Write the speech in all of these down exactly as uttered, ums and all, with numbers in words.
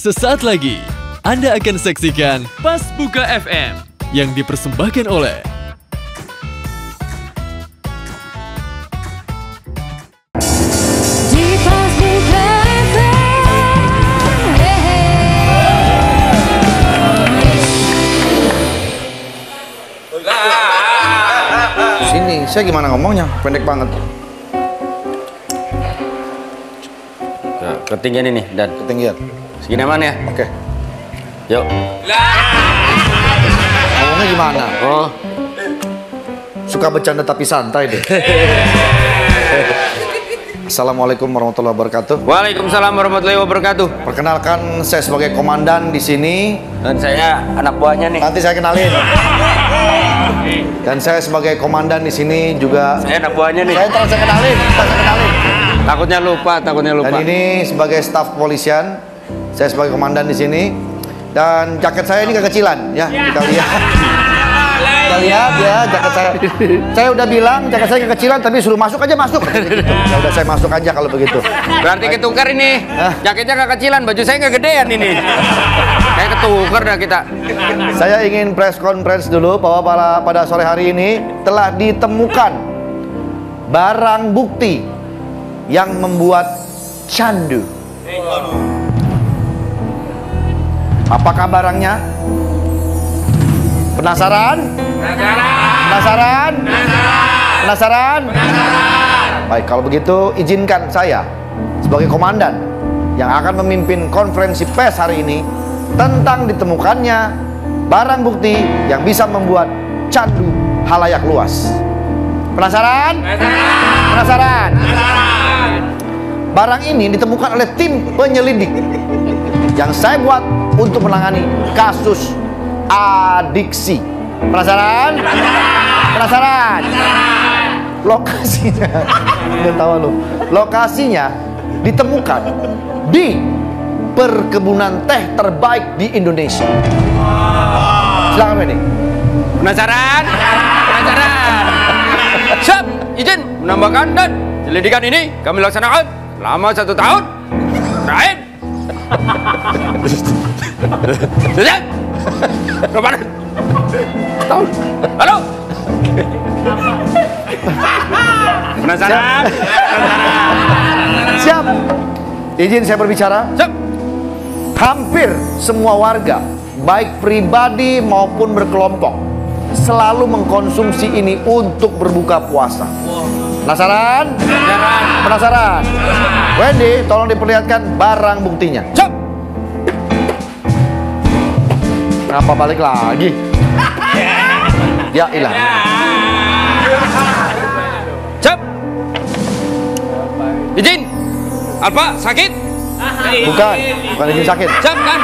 Sesaat lagi, Anda akan saksikan Pas Buka F M yang dipersembahkan oleh Di Pas Buka F M. Sini, saya gimana ngomongnya? Pendek banget. Nah, ketinggian ini dan Ketinggian. segini aman ya? Oke. Yuk. Ngomongnya gimana? Oh, Suka bercanda tapi santai deh. Assalamualaikum warahmatullahi wabarakatuh. Waalaikumsalam warahmatullahi wabarakatuh. Perkenalkan, saya sebagai komandan di sini. Dan saya anak buahnya nih. Nanti saya kenalin. Dan saya sebagai komandan di sini juga. Saya anak buahnya nih. Saya tahu saya kenalin. Ntar saya kenalin. Takutnya lupa, takutnya lupa. Dan ini sebagai staf kepolisian. Saya sebagai komandan di sini. Dan jaket saya ini kekecilan, ya kita lihat. Kita lihat ya jaket saya. Saya udah bilang jaket saya kekecilan, tapi suruh masuk aja masuk. Gitu. Ya udah saya masuk aja kalau begitu. Berarti ketukar ini. Hah? Jaketnya kekecilan, baju saya kegedean ini. Kayak ketukar dah kita. Saya ingin press conference dulu bahwa pada, pada sore hari ini telah ditemukan barang bukti yang membuat candu. Apakah barangnya? Penasaran? Penasaran? Penasaran? Baik, kalau begitu izinkan saya sebagai komandan yang akan memimpin konferensi pers hari ini tentang ditemukannya barang bukti yang bisa membuat candu halayak luas. Penasaran? Penasaran? Barang ini ditemukan oleh tim penyelidik yang saya buat untuk menangani kasus adiksi. Penasaran? Penasaran? Lokasinya, udah tahu lo. Lokasinya ditemukan di perkebunan teh terbaik di Indonesia. Silakan Wendy. Penasaran? Penasaran? Siap, izin menambahkan dan penyelidikan ini kami laksanakan selama satu tahun. Terakhir. Siap. Berapa? Tahun. Halo. Penasaran? Siap. Izin saya berbicara. Siap. Hampir semua warga, baik pribadi maupun berkelompok, selalu mengkonsumsi ini untuk berbuka puasa. Penasaran? Penasaran? Wendy, tolong diperlihatkan barang buktinya. Siap. Kenapa balik lagi? Ya ilah. Siap. Izin. Alfa sakit? Bukan, bukan izin sakit. Siap kan?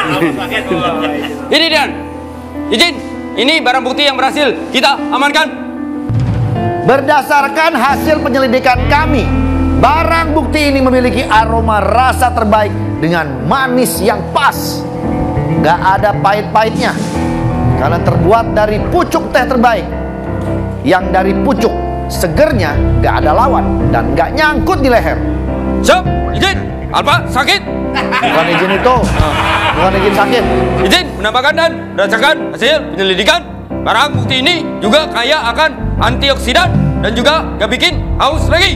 Ini Dan. Izin. Ini barang bukti yang berhasil kita amankan. Berdasarkan hasil penyelidikan kami, barang bukti ini memiliki aroma rasa terbaik dengan manis yang pas. Gak ada pahit-pahitnya karena terbuat dari pucuk teh terbaik. Yang dari pucuk segernya gak ada lawan dan gak nyangkut di leher. Siap. Izin. Alfa sakit? Bukan izin itu, bukan izin sakit. Izin menambahkan dan berdasarkan hasil penyelidikan, barang bukti ini juga kaya akan antioksidan dan juga gak bikin haus lagi.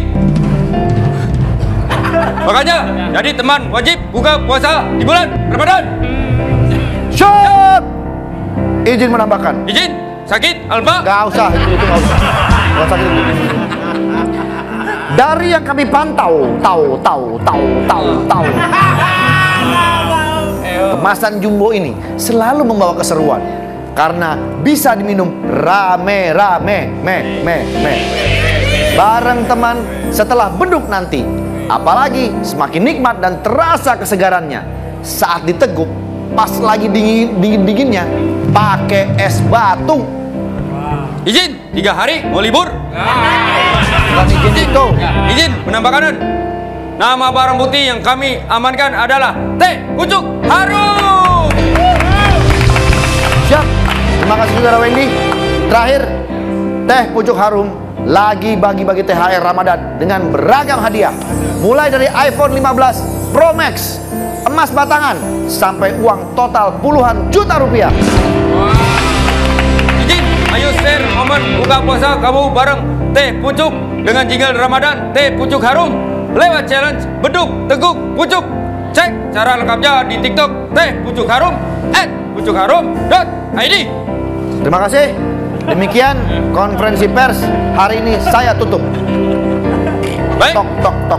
Makanya jadi teman wajib buka puasa di bulan Ramadan. Siap. Izin menambahkan. Izin sakit Alfa? Gak usah, itu, itu gak usah. Gak usah gitu. Dari yang kami pantau, tahu, tahu, tahu, tahu, tahu. Kemasan jumbo ini selalu membawa keseruan karena bisa diminum rame-rame, me, me, me. Bareng teman setelah beduk nanti. Apalagi semakin nikmat dan terasa kesegarannya saat diteguk pas lagi dingin, dingin dinginnya pakai es batu. Izin tiga hari mau libur. Bukan izin itu. Izin menambahkan dan nama barang bukti yang kami amankan adalah teh pucuk harum. Siap. Terima kasih saudara Wendy. Terakhir, teh pucuk harum lagi bagi-bagi T H R Ramadan dengan beragam hadiah. Mulai dari iPhone lima belas Pro Max emas batangan, sampai uang total puluhan juta rupiah. Izin, ayo share momen buka puasa kamu bareng Teh Pucuk dengan jingle Ramadan Teh Pucuk Harum lewat challenge beduk teguk pucuk. Cek cara lengkapnya di TikTok Teh Pucuk Harum at pucukharum dot i d. Terima kasih. Demikian konferensi pers hari ini saya tutup. Baik. Tok tok tok.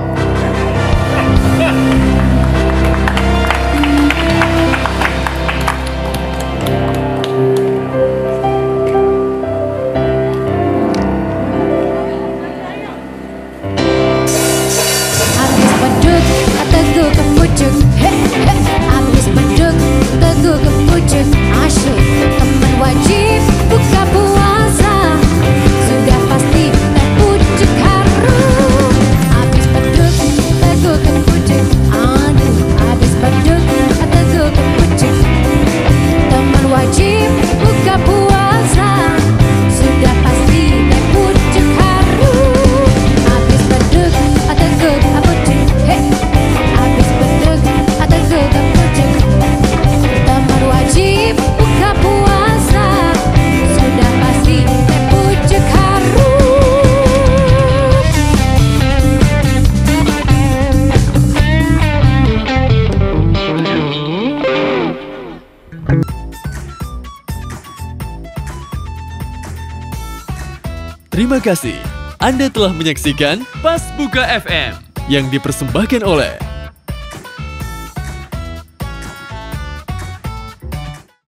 Habis beduk, teguh ke pucuk. He, he. Habis beduk, teguh ke pucuk. Asyik, teman wajib buka puasa. Sudah pasti teh pucuk harum. Habis beduk, teguh ke pucuk. Aduh, habis beduk, teguh ke pucuk. Teman wajib buka puasa. Sudah pasti teh pucuk harum. Habis beduk, teguh ke pucuk. He, habis beduk, teguh ke pucuk. Teman wajib buka puasa. Sudah pasti teh pucuk harum. Terima kasih. Anda telah menyaksikan Pas Buka F M yang dipersembahkan oleh